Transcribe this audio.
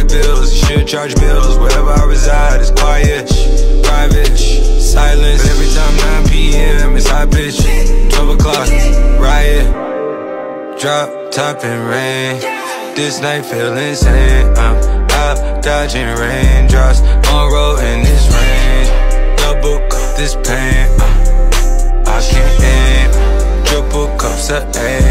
like bills, you should charge bills. Wherever I reside, it's quiet, private, silence. But every time 9 p.m. it's high pitch. 12 o'clock, riot, drop top and rain. This night feel insane. I'm out dodging raindrops, on road in this range. Double cup this pain. I can't aim. Triple cups of air.